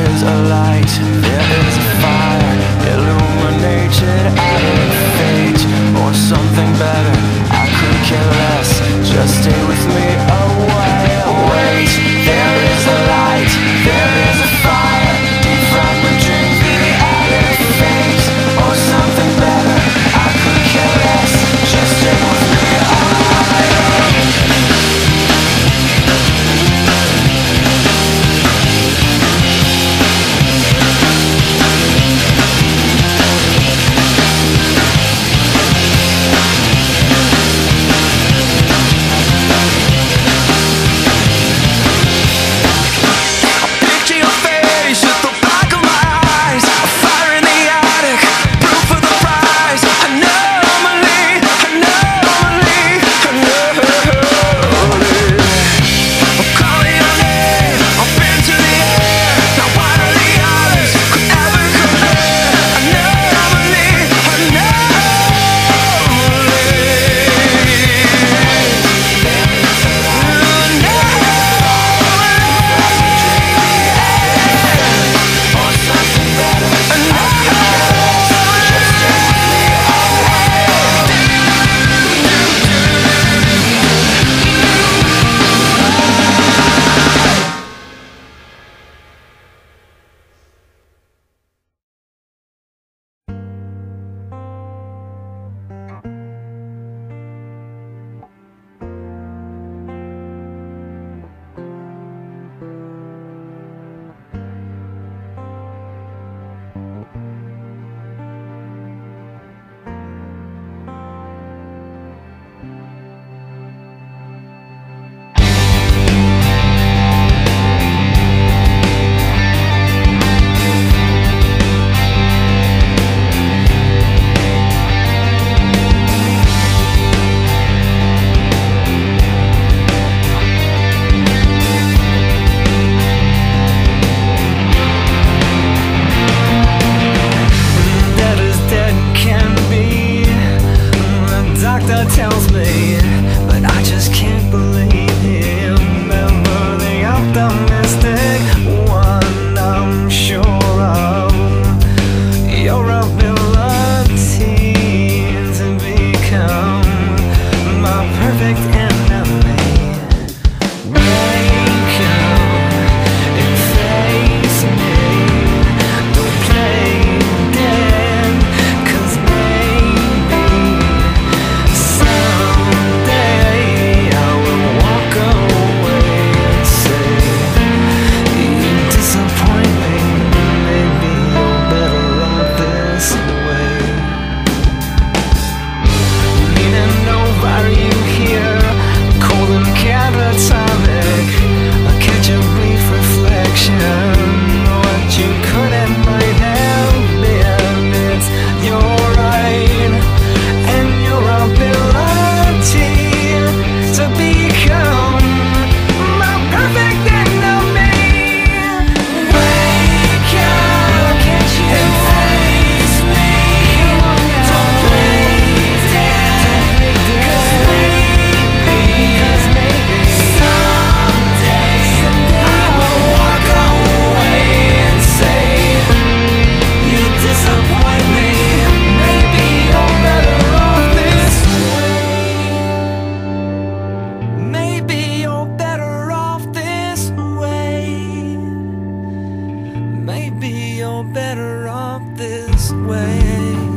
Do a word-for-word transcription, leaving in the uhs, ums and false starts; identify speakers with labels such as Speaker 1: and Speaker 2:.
Speaker 1: is a light, there is a fire, illuminated out of fate, or something better. I could care less, just stay with me a while. Wait, there is a light, there is a fire, deep fried with dreams, the out of fate, or something better. I could care less, just stay with me a while.
Speaker 2: Tells me, but I just can't believe him. Never the optimistic one, I'm sure of your ability to become my perfect enemy. Wake up and face me. Don't play dead, 'cause maybe someday I will walk away and say, you disappoint me. Maybe you're better off this way. Leaning over you here, cold and catatonic. I catch a brief reflection. What you could and might have been. It's your right and your ability to become my perfect enemy. Wake up, can't you face me? Don't play dead, 'cause maybe someday I will walk away and say, you disappoint me. Maybe you're better off this way. Maybe you're better off this way. Maybe you're better off this way.